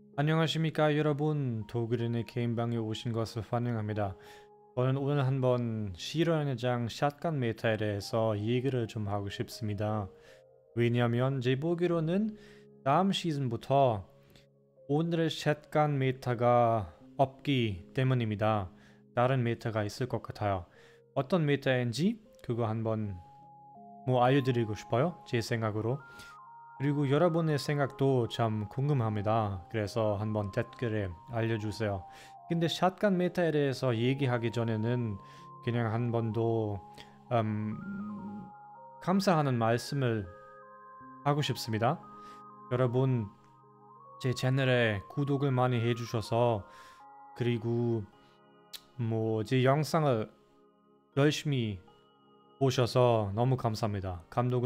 안녕하십니까 여러분. 도그린의 게임방에 오신 것을 환영합니다. 저는 오늘 한번 실현의 장 샷건 메타에 대해서 얘기를 좀 하고 싶습니다. 왜냐하면 제 보기로는 다음 시즌부터 오늘의 샷건 메타가 없기 때문입니다. 다른 메타가 있을 것 같아요. 어떤 메타인지 그거 한번 알려드리고 싶어요. 제 생각으로. 그리고 여러분의 생각도 참 궁금합니다. 그래서 한번 댓글에 알려주세요. 근데 샷건 메타에 대해서 얘기하기 전에는 그냥 한 번 더 음, 감사하는 말씀을 하고 싶습니다. 여러분 제 채널에 구독을 많이 해주셔서 그리고 제 영상을 열심히 보셔서 너무 감사합니다.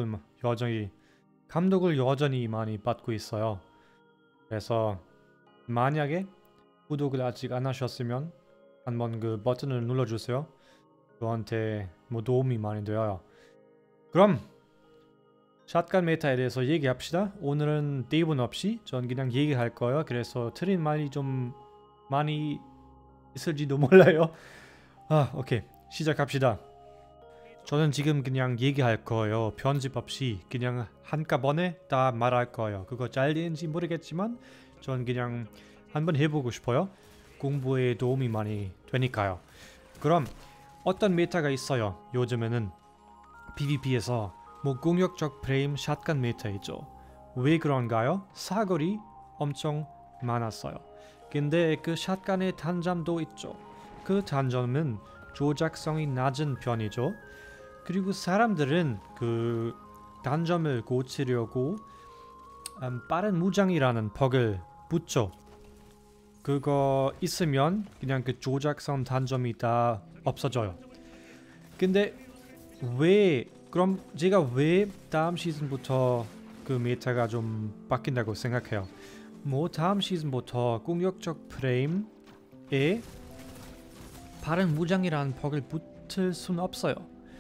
감독을 여전히 많이 받고 있어요. 그래서 만약에 구독을 아직 안 하셨으면 한번 그 버튼을 눌러주세요. 저한테 도움이 많이 돼요. 그럼 샷건 메타에 대해서 얘기합시다. 오늘은 대본 없이 전 그냥 얘기할 거예요. 그래서 틀린 말이 좀 많이 있을지도 몰라요. 오케이. 시작합시다. 저는 지금 그냥 얘기할 거예요. 편집 없이 그냥 한꺼번에 다 말할 거예요. 그거 잘 되는지 모르겠지만 전 그냥 한번 해보고 싶어요. 공부에 도움이 많이 되니까요. 그럼 어떤 메타가 있어요. 요즘에는 PvP에서 공격적 프레임 샷건 메타 있죠. 왜 그런가요? 사거리 엄청 많았어요. 근데 그 샷건의 단점도 있죠. 그 단점은 조작성이 낮은 편이죠. 그리고 사람들은 그 단점을 고치려고 빠른 무장이라는 버그를 붙죠. 그거 있으면 그냥 그 조작성 단점이 다 없어져요. 근데 그럼 제가 왜 다음 시즌부터 그 메타가 좀 바뀐다고 생각해요. 다음 시즌부터 공격적 프레임에 빠른 무장이라는 버그를 붙을 순 없어요.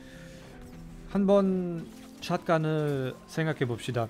한번 샷건을 생각해 봅시다.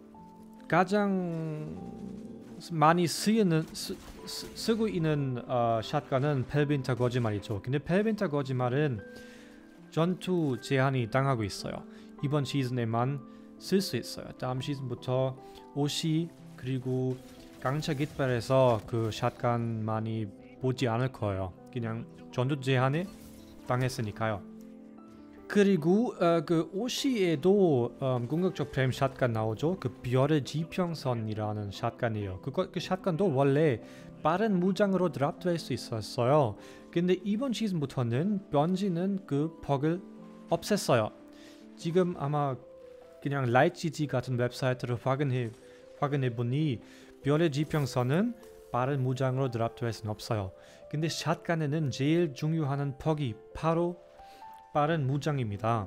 가장 많이 쓰고 있는 샷건은 펠빈터 거짓말이죠. 근데 펠빈터 거짓말은 전투 제한이 당하고 있어요. 이번 시즌에만 쓸 수 있어요. 다음 시즌부터 OC 그리고 강차 깃발에서 그 샷건 많이 보지 않을 거예요. 그냥 전투 제한에 당했으니까요. 그리고 그 OC에도 공격적 프레임 샷건 나오죠. 그 별의 지평선이라는 샷건이에요. 그 샷건도 원래 빠른 무장으로 드랍될 수 있었어요. 근데 이번 시즌부터는 번지는 그 버그를 없앴어요. 지금 아마 그냥 라이트GG 같은 웹사이트를 확인해 보니 별의 지평선은 빠른 무장으로 드랍될 수는 없어요. 근데 샷건에는 제일 중요한 퍽이 바로 빠른 무장입니다.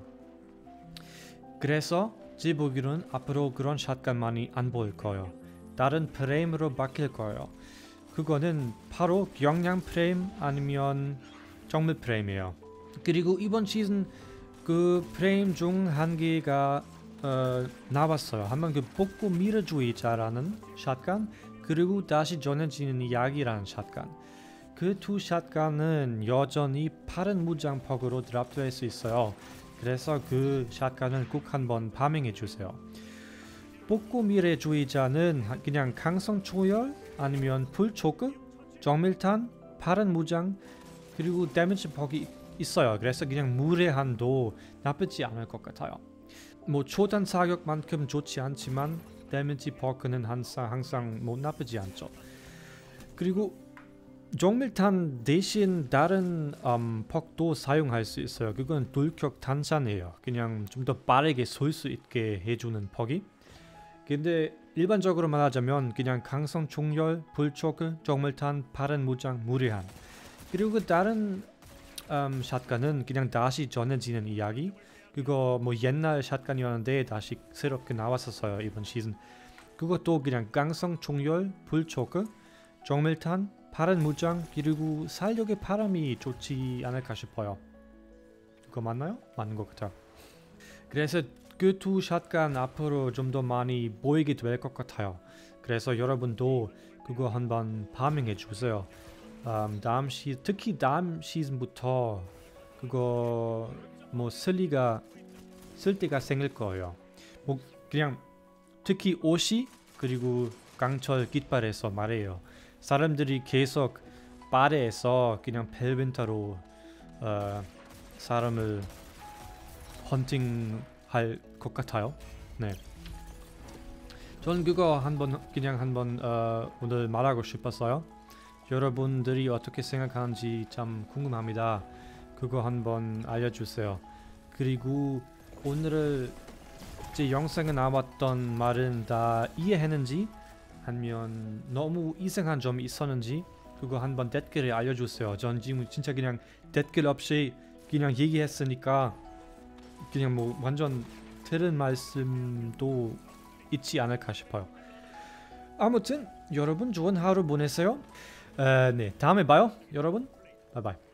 그래서 제 보기로는 앞으로 그런 샷건만이 안 보일 거예요. 다른 프레임으로 바뀔 거예요. 그거는 바로 경량 프레임 아니면 정밀 프레임이에요. 그리고 이번 시즌 그 프레임 중 한 개가 나왔어요. 한번 그 복구 미르주의자라는 샷건 그리고 다시 전해지는 이야기라는 샷건. 그 두 샷건은 여전히 빠른 무장 퍽으로 드랍될 수 있어요. 그래서 그 샷건을 꼭 한번 파밍해 주세요. 복구 미래주의자는 그냥 강성 초열 아니면 불초크, 정밀탄, 빠른 무장 그리고 데미지 퍽이 있어요. 그래서 그냥 무례한도 나쁘지 않을 것 같아요. 초단 사격만큼 좋지 않지만 데미지 버크는 항상 나쁘지 않죠. 그리고 정밀탄 대신 다른 퍽도 사용할 수 있어요. 그건 돌격 단산이에요. 그냥 좀 더 빠르게 쏠 수 있게 해주는 퍽이. 근데 일반적으로 말하자면 그냥 강성 총열, 불초크, 정밀탄, 빠른 무장, 무례한. 그리고 다른 샷건은 그냥 다시 전해지는 이야기. 그거 옛날 샷건이었는데 다시 새롭게 나왔었어요. 이번 시즌. 그것도 그냥 강성 총열, 불초크, 정밀탄, 빠른 무장 그리고 살력의 바람이 좋지 않을까 싶어요. 그거 맞나요? 맞는 것 같아요. 그래서 그 두 샷건 앞으로 좀 더 많이 보이게 될 것 같아요. 그래서 여러분도 그거 한번 파밍해 주세요. 특히 다음 시즌부터 그거 뭐 쓸 때가 생길 거예요. 뭐 그냥 특히 옷이 그리고 강철 깃발에서 말해요. 사람들이 계속 바다에서 그냥 벨빈타로 사람을 헌팅할 것 같아요. 네. 전 그거 한번 오늘 말하고 싶었어요. 여러분들이 어떻게 생각하는지 참 궁금합니다. 그거 한번 알려주세요. 그리고 오늘 제 영상에 나왔던 말은 다 이해했는지 아니면 너무 이상한 점이 있었는지 그거 한번 댓글에 알려주세요. 전 지금 진짜 그냥 댓글 없이 그냥 얘기했으니까 그냥 뭐 완전 들은 말씀도 있지 않을까 싶어요. 아무튼 여러분 좋은 하루 보내세요. 네, 다음에 봐요 여러분. 바이바이.